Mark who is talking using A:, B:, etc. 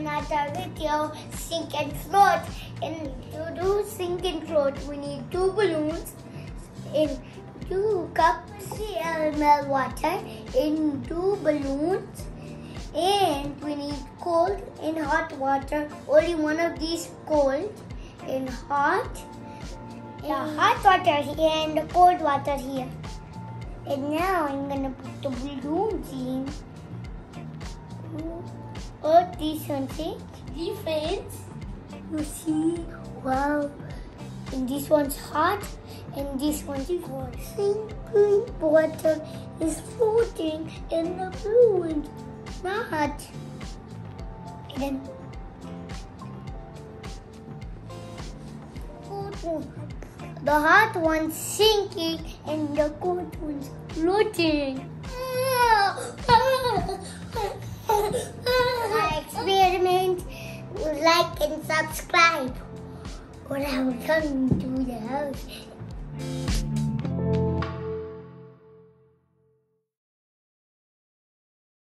A: another video, sink and float. And to do sink and float, we need 2 balloons in 2 cups ml water in 2 balloons, and we need cold and hot water. Only one of these cold and hot. The hot water here and the cold water here. And now I'm gonna put the balloons in. Oh, this one, see? Difference. You see? Wow. And this one's hot, and this one's cold. Simply water is floating in the balloon, not. And then the hot one's sinking and the cold one's floating. My experiment, like and subscribe. When I'm coming to the house.